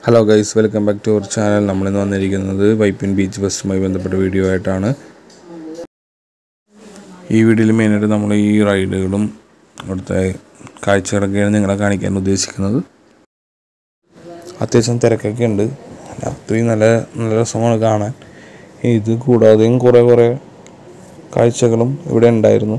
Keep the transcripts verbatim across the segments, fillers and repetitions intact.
Hello guys, welcome back to our channel. നമ്മൾ ഇന്ന് വന്നിരിക്കുന്നത് Vypin ബീച്ച് ഫെസ്റ്റുമായി ബന്ധപ്പെട്ട വീഡിയോ ആയിട്ടാണ്. ഈ വീഡിയോയിൽ മെയിനായിട്ട് നമ്മൾ ഈ റൈഡുകളും അവിടുത്തെ കാഴ്ചകളൊക്കെയാണ് നിങ്ങളെ കാണിക്കാൻ ഉദ്ദേശിക്കുന്നത്. അത്യാവശ്യം തിരക്കൊക്കെ ഉണ്ട്. രാത്രി നല്ല നല്ല രസമാണ് കാണാൻ. ഇത് കൂടാതെയും കുറേ കുറേ കാഴ്ചകളും ഇവിടെ ഉണ്ടായിരുന്നു.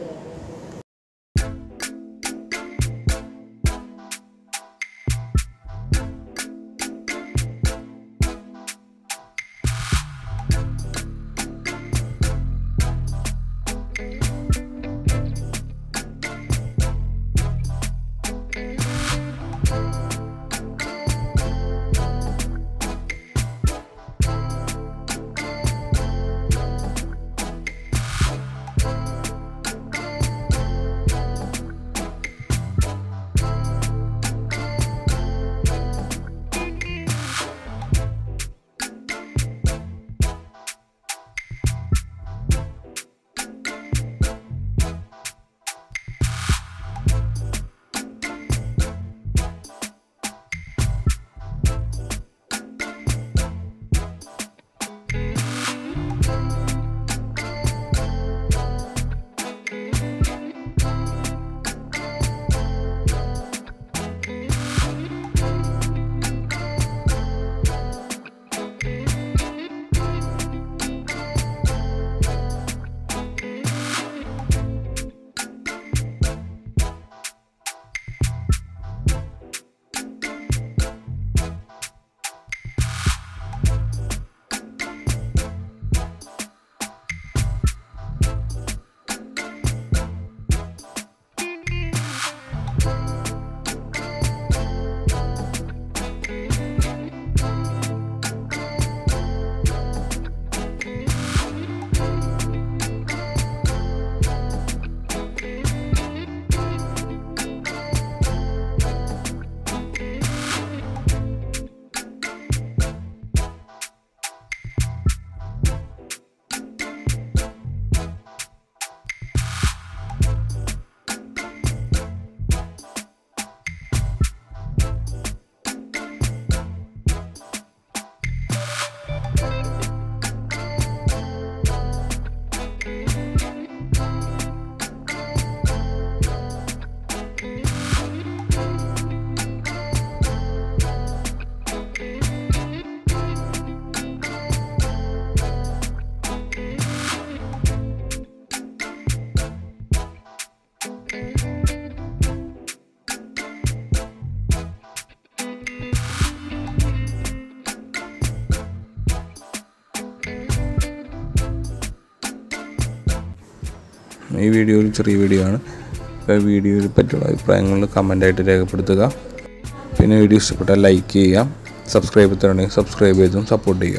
ഈ വീഡിയോ ഒരു ചെറിയ വീഡിയോ ആണ്. വീഡിയോയിൽ പറ്റിയുള്ള അഭിപ്രായങ്ങൾ കമൻ്റായിട്ട് രേഖപ്പെടുത്തുക. പിന്നെ വീഡിയോ ഇഷ്ടപ്പെട്ടാൽ ലൈക്ക് ചെയ്യുക. സബ്സ്ക്രൈബ് ചെയ്തിട്ടുണ്ടെങ്കിൽ സബ്സ്ക്രൈബ് ചെയ്തും സപ്പോർട്ട് ചെയ്യുക.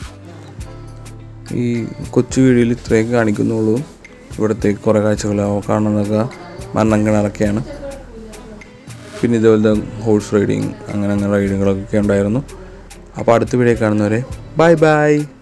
ഈ കൊച്ചു വീഡിയോയിൽ ഇത്രയൊക്കെ കാണിക്കുന്നുള്ളൂ. ഇവിടത്തേക്ക് കുറേ കാഴ്ചകൾ കാണുന്നതൊക്കെ മരണം കിണറൊക്കെയാണ്. പിന്നെ ഇതുപോലത്തെ ഹോഴ്സ് റൈഡിങ് അങ്ങനെ അങ്ങനെ റൈഡുകളൊക്കെ ഉണ്ടായിരുന്നു. അപ്പോൾ അടുത്ത വീഡിയോ കാണുന്നവരെ ബൈ ബൈ.